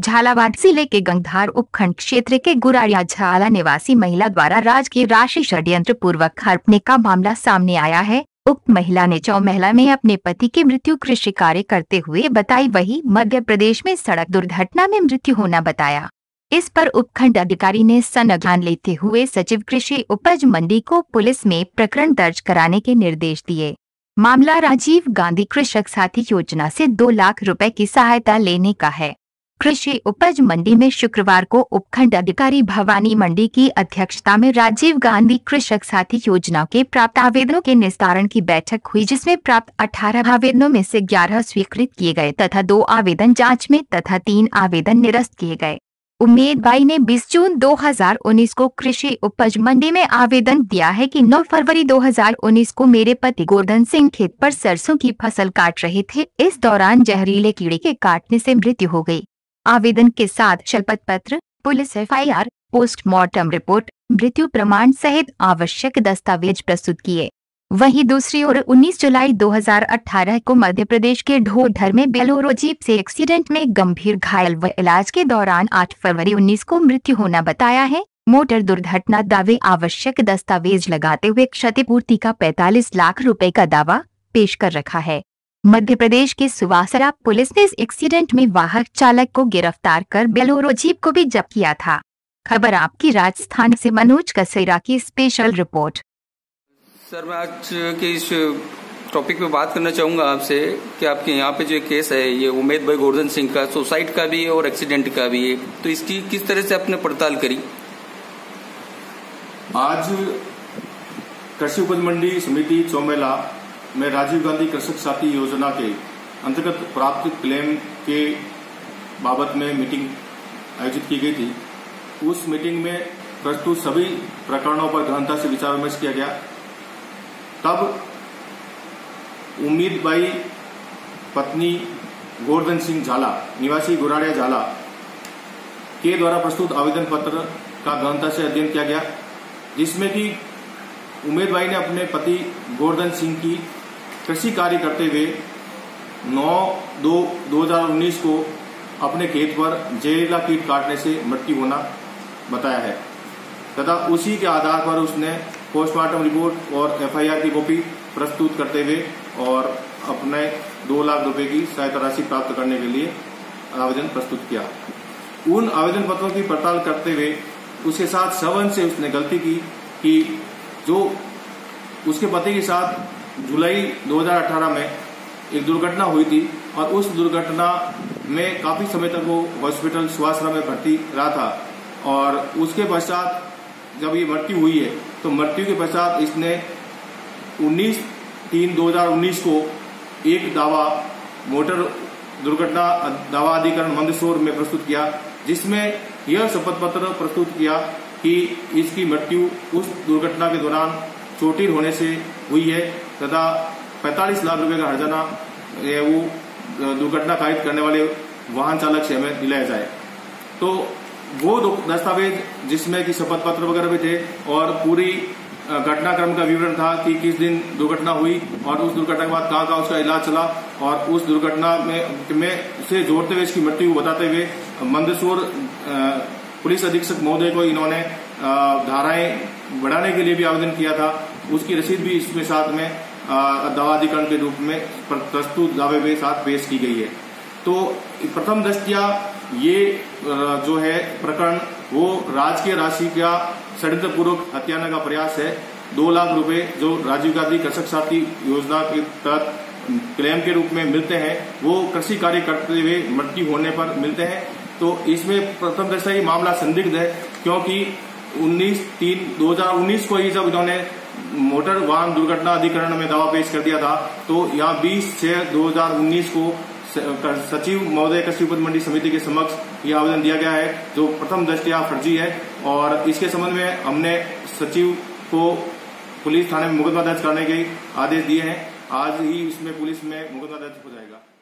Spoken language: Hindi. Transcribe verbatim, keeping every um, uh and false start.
झालावाड़ जिले के गंगधार उपखंड क्षेत्र के गुराड़िया झाला निवासी महिला द्वारा राजकीय राशि षड्यंत्र पूर्वक हड़पने का मामला सामने आया है। उक्त महिला ने चौमहला में अपने पति की मृत्यु कृषि कार्य करते हुए बताई, वही मध्य प्रदेश में सड़क दुर्घटना में मृत्यु होना बताया। इस पर उपखंड अधिकारी ने संज्ञान लेते हुए सचिव कृषि उपज मंडी को पुलिस में प्रकरण दर्ज कराने के निर्देश दिए। मामला राजीव गांधी कृषक साथी योजना से दो लाख रुपए की सहायता लेने का है। कृषि उपज मंडी में शुक्रवार को उपखंड अधिकारी भवानी मंडी की अध्यक्षता में राजीव गांधी कृषक साथी योजना के प्राप्त आवेदनों के निस्तारण की बैठक हुई, जिसमें प्राप्त अठारह आवेदनों में से ग्यारह स्वीकृत किए गए तथा दो आवेदन जांच में तथा तीन आवेदन निरस्त किए गए। उम्मीदवार ने बीस जून दो हज़ार उन्नीस को कृषि उपज मंडी में आवेदन दिया है कि नौ फरवरी दो हज़ार उन्नीस को मेरे पति गोवर्धन सिंह खेत पर सरसों की फसल काट रहे थे। इस दौरान जहरीले कीड़े के काटने से मृत्यु हो गई। आवेदन के साथ शपथ पत्र, police F I R, postmortem report, मृत्यु प्रमाण सहित आवश्यक दस्तावेज प्रस्तुत किए। वहीं दूसरी ओर उन्नीस जुलाई दो हज़ार अठारह को मध्य प्रदेश के ढोढर में बोलेरो जीप से एक्सीडेंट में गंभीर घायल व इलाज के दौरान आठ फरवरी उन्नीस को मृत्यु होना बताया है। मोटर दुर्घटना दावे आवश्यक दस्तावेज लगाते हुए क्षतिपूर्ति का पैंतालीस लाख रुपए का दावा पेश कर रखा है। मध्य प्रदेश के सुवासरा पुलिस ने इस एक्सीडेंट में वाहक चालक को गिरफ्तार कर बोलेरो जीप को भी जब्त किया था। खबर आपकी राजस्थान से मनोज कसेरा की स्पेशल रिपोर्ट। सर, मैं आज के इस टॉपिक पे बात करना चाहूँगा आपसे कि आपके यहाँ पे जो केस है ये उमेद भाई गोवर्धन सिंह का सुसाइड का भी है और एक्सीडेंट का भी है, तो इसकी किस तरह से आपने पड़ताल करी? आज कृषि उपज मंडी समिति चौमहला में राजीव गांधी कृषक साथी योजना के अंतर्गत प्राप्त क्लेम के बाबत में मीटिंग आयोजित की गई थी। उस मीटिंग में प्रस्तुत सभी प्रकरणों पर गहनता से विचार विमर्श किया गया। तब उम्मीद बाई पत्नी गोवर्धन सिंह झाला निवासी गुराड़िया झाला के द्वारा प्रस्तुत आवेदन पत्र का गहनता से अध्ययन किया गया, जिसमें कि उम्मीद बाई ने अपने पति गोवर्धन सिंह की कृषि कार्य करते हुए नौ दो दो हजार उन्नीस को अपने खेत पर जहरीला कीट काटने से मृत्यु होना बताया है तथा उसी के आधार पर उसने पोस्टमार्टम रिपोर्ट और एफ आई आर की कॉपी प्रस्तुत करते हुए और अपने दो लाख रुपए की सहायता राशि प्राप्त करने के लिए आवेदन प्रस्तुत किया। उन आवेदन पत्रों की पड़ताल करते हुए उसके साथ सवन से उसने गलती की कि जो उसके पति के साथ जुलाई दो हज़ार अठारह में एक दुर्घटना हुई थी और उस दुर्घटना में काफी समय तक वो हॉस्पिटल सुवासरा में भर्ती रहा था और उसके पश्चात जब ये मृत्यु हुई है तो मृत्यु के पश्चात इसने उन्नीस तीन दो हज़ार उन्नीस को एक दावा मोटर दुर्घटना दावा अधिकरण मंदसौर में प्रस्तुत किया, जिसमें यह शपथ पत्र प्रस्तुत किया कि इसकी मृत्यु उस दुर्घटना के दौरान चोटिल होने से हुई है तथा पैंतालीस लाख रुपए का हर्जाना वो दुर्घटना कायद करने वाले वाहन चालक से हमें दिलाया जाए। तो वो दस्तावेज जिसमें कि शपथ पत्र वगैरह भी थे और पूरी घटनाक्रम का विवरण था कि किस दिन दुर्घटना हुई और उस दुर्घटना के बाद कहाँ कहाँ उसका इलाज चला और उस दुर्घटना में, में से जोड़ते हुए इसकी मृत्यु बताते हुए मंदसौर पुलिस अधीक्षक महोदय को इन्होंने धाराएं बढ़ाने के लिए भी आवेदन किया था। उसकी रसीद भी इसमें साथ में दावाधिकरण के रूप में प्रस्तुत दावे के साथ पेश की गई है। तो प्रथम दृष्टया ये जो है प्रकरण वो राजकीय राशि का षड्यंत्र पूर्वक हत्याने का प्रयास है। दो लाख रुपए जो राजीव गांधी कृषक साथी योजना के तहत क्लेम के रूप में मिलते हैं वो कृषि कार्य करते हुए मृत्यु होने पर मिलते हैं। तो इसमें प्रथम दृष्टया ये मामला संदिग्ध है, क्योंकि उन्नीस तीन दो हजार उन्नीस को ही जब इन्होंने मोटर वाहन दुर्घटना अधिकरण में दावा पेश कर दिया था तो यहाँ बीस छह दो हजार उन्नीस को सचिव महोदय कृषि उपज मंडी समिति के समक्ष यह आवेदन दिया गया है, जो प्रथम दृष्टया फर्जी है और इसके संबंध में हमने सचिव को पुलिस थाने में मुकदमा दर्ज करने के आदेश दिए हैं। आज ही इसमें पुलिस में मुकदमा दर्ज हो जाएगा।